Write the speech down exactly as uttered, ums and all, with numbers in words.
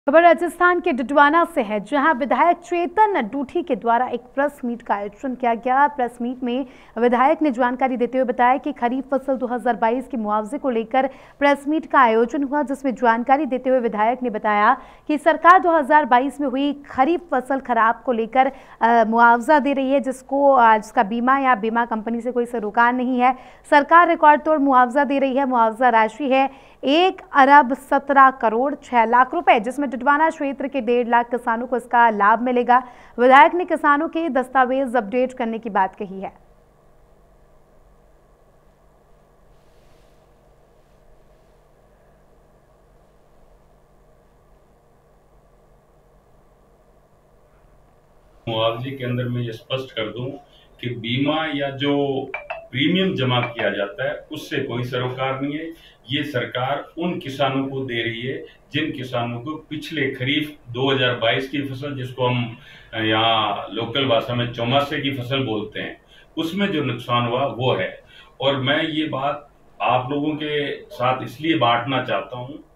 खबर राजस्थान के डडवाना से है, जहां विधायक चेतन डूठी के द्वारा एक प्रेस मीट का आयोजन किया गया। प्रेस मीट में विधायक ने जानकारी देते हुए बताया कि खरीफ फसल दो हज़ार बाईस के मुआवजे को लेकर प्रेस मीट का आयोजन हुआ, जिसमें जानकारी देते हुए विधायक ने बताया कि सरकार दो हज़ार बाईस में हुई खरीफ फसल खराब को लेकर मुआवजा दे रही है, जिसको जिसका बीमा या बीमा कंपनी से कोई सरोकार नहीं है। सरकार रिकॉर्ड तोड़ मुआवजा दे रही है। मुआवजा राशि है एक अरब सत्रह करोड़ छह लाख रुपए, जिसमें डडवाना क्षेत्र के डेढ़ लाख किसानों को इसका लाभ मिलेगा। विधायक ने किसानों के दस्तावेज अपडेट करने की बात कही है। मुआवजे के अंदर मैं ये स्पष्ट कर दूं कि बीमा या जो प्रीमियम जमा किया जाता है उससे कोई सरोकार नहीं है। ये सरकार उन किसानों को दे रही है जिन किसानों को पिछले खरीफ दो हज़ार बाईस की फसल, जिसको हम यहाँ लोकल भाषा में चौमासे की फसल बोलते हैं, उसमें जो नुकसान हुआ वो है। और मैं ये बात आप लोगों के साथ इसलिए बांटना चाहता हूँ